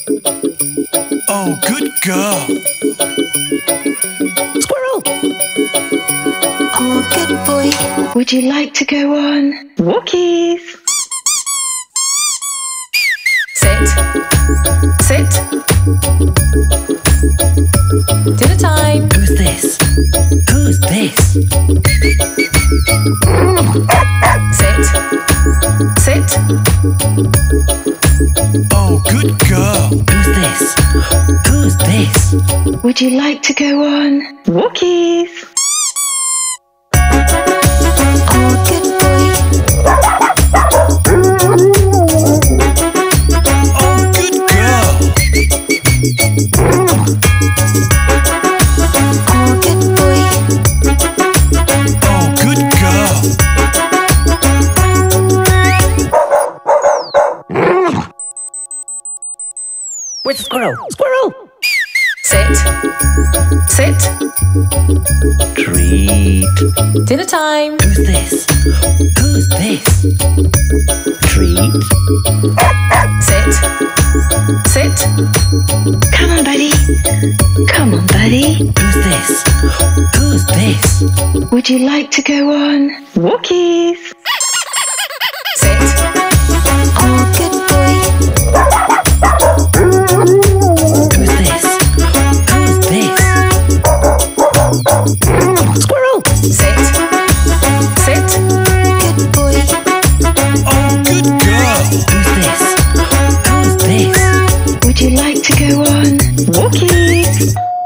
Oh, good girl. Squirrel. Oh, good boy. Would you like to go on walkies? Sit. Sit. Dinner time. Who's this? Who's this? Sit. Sit. Oh, good girl. Who's this? Who's this? Would you like to go on walkies? Oh, good boy. Oh, good girl. Oh, good boy. Oh, good girl. Where's the squirrel? Squirrel! Sit. Sit. Treat. Dinner time. Who's this? Who's this? Treat. Sit. Sit. Come on, buddy. Come on, buddy. Who's this? Who's this? Would you like to go on walkies? Sit. Oh, good boy. Who's this? Who's this? Squirrel. Sit. Sit. Good boy. Oh, good girl. Who's this? Who's this? Would you like to go on walkies?